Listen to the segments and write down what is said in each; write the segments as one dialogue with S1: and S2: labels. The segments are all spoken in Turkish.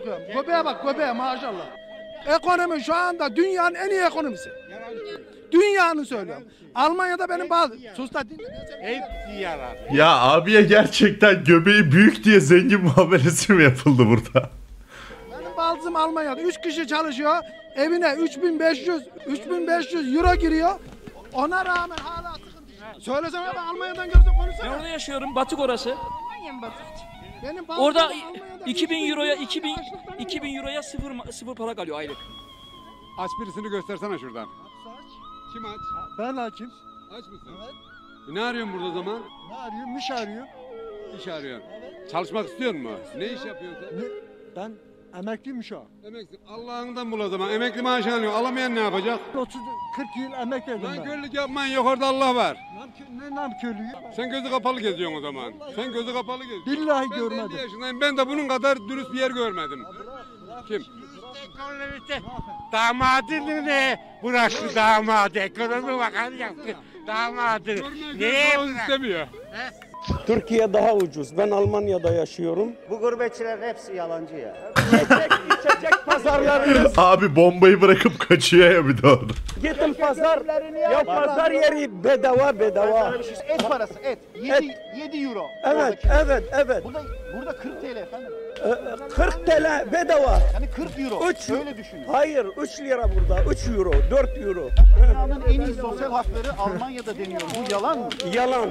S1: bakıyorum. Göbeğe bak, göbeğe maşallah. Ekonomi şu anda dünyanın en iyi ekonomisi. Dünyanın söylüyorum. Almanya'da benim bazı... Sus da dinle.
S2: Hepsi yarar.
S3: Ya abiye gerçekten göbeği büyük diye zengin muamelesi mi yapıldı burada?
S1: Benim baldızım Almanya'da 3 kişi çalışıyor. Evine 3500 euro giriyor. Ona rağmen hala sıkıntı. Söylesene ben Almanya'dan görsen konuşsana.
S4: Ben orada yaşıyorum. Batık orası.
S5: Almanya mı Batık?
S1: Benim baldızım
S4: Orada
S1: Almanya'da
S4: 2000 euroya 2000 euroya sıfır para kalıyor aylık.
S2: Aç birisini göstersene şuradan. Kim aç?
S6: Ben açım.
S2: Aç mısın? Evet. Ne arıyorsun burada o zaman?
S6: Ne arıyorum? İş arıyorum.
S2: İş arıyorsun. Çalışmak istiyor musun? Ne iş yapıyorsun sen?
S6: Ben emekliyim şu an.
S2: Emekli. Allah'ından bul o zaman. Emekli maaşı alıyor. Alamayan ne yapacak?
S6: 30-40 yıl emek verdim ben.
S2: Nankörlük yapman yok, orada Allah var.
S6: Ne namkörlüğü?
S2: Sen gözü kapalı geziyorsun o zaman. Sen gözü kapalı geziyorsun.
S6: Billahi
S2: Ben
S6: görmedim.
S2: 50 yaşındayım. Ben de bunun kadar dürüst bir yer görmedim. Kim?
S7: Damadını ne bıraktı damadı? Ekonomi bakanı yaptı damadı. Neye bıraktı?
S2: istemiyor.
S8: Türkiye daha ucuz. Ben Almanya'da yaşıyorum.
S9: Bu gurbetçilerin hepsi yalancı ya.
S8: İçecek pazarlarınız.
S3: Abi bombayı bırakıp kaçıyor ya bir de orada.
S8: Gittin pazar. Ya pazar yeri bedava.
S9: Et parası, et. 7 euro.
S8: Evet.
S9: Burada 40 TL efendim.
S8: 40 TL bedava.
S9: Yani 40 euro. Öyle düşünün.
S8: Hayır 3 lira burada. 3 euro, 4 euro.
S9: Dünyanın en iyi sosyal hakları Almanya'da deniyor. Bu yalan mı?
S8: Yalan.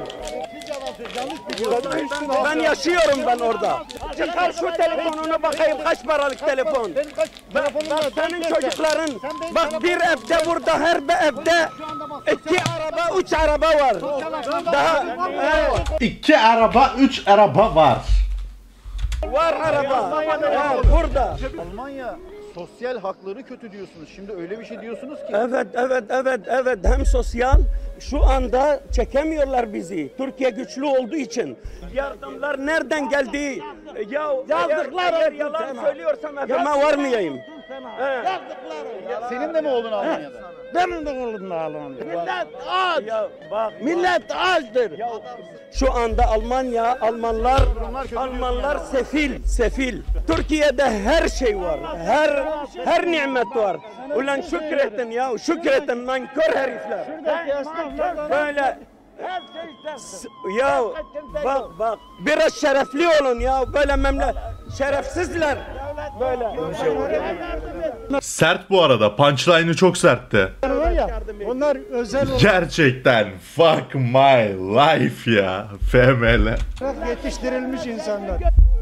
S8: Ben yaşıyorum ben orada. Çıkar şu telefonunu bakayım kaç paralık telefon. Bak senin çocukların. Bak bir evde burada her bir evde 2 araba 3 araba var. Daha
S3: 2 araba 3 araba var.
S8: var araba. Burada.
S9: Almanya sosyal hakları kötü diyorsunuz. Şimdi öyle bir şey diyorsunuz ki.
S8: Evet. Hem sosyal şu anda çekemiyorlar bizi. Türkiye güçlü olduğu için. Yardımlar nereden geldi? Ya yazdıklar yalan söylüyorsam efeme varmayayım.
S9: Senin de mi oğlun Almanya'da?
S8: Benim de oğlum da Almanya'da. Millet aç. Millet açtır. Şu anda Almanlar sefil. Türkiye'de her şey var. Her nimet var. Ulan şükredin ya. Şükredin nankör herifler. Böyle ya bak biraz şerefli olun ya böyle şerefsizler böyle.
S3: Sert bu arada. Punchline'ı çok sertti.
S6: Onlar özel
S3: Gerçekten fuck my life ya. FML.
S6: olarak yetiştirilmiş insanlar.